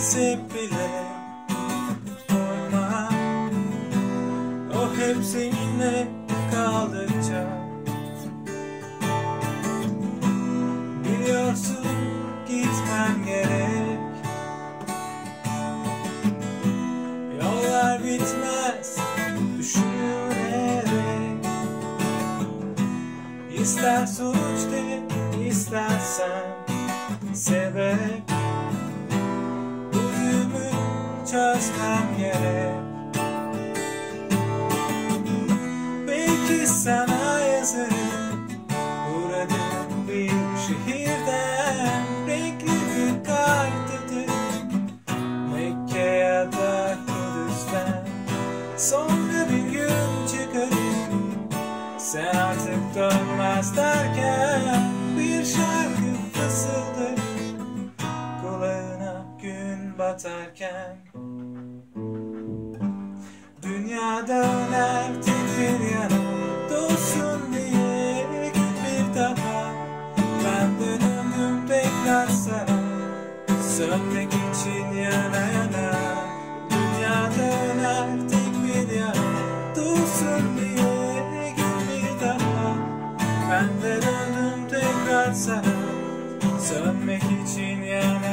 nasip bile olma. O hep seninle kalacak. Biliyorsun gitmem gerek. Yollar bitmez düşünerek. İster sonuç de, istersen sebep. Bu düğümü çözmem gerek. Belki sana yazarım uğradığım bir şehirden. Renkli bir kartadır Mekke ya da Kudüs'ten. Sonra bir gün çıkarım sen artık dönmez derken. Bir şarkı fısıldır kulağına gün batarken. Dünya döner tek bir yana, dolsun diye bir daha. Ben döndüm tekrar sana, sönmek için yana yana. Dünya döner tek bir yana, dolsun diye bir daha. Ben de döndüm tekrar sana, sönmek için yana.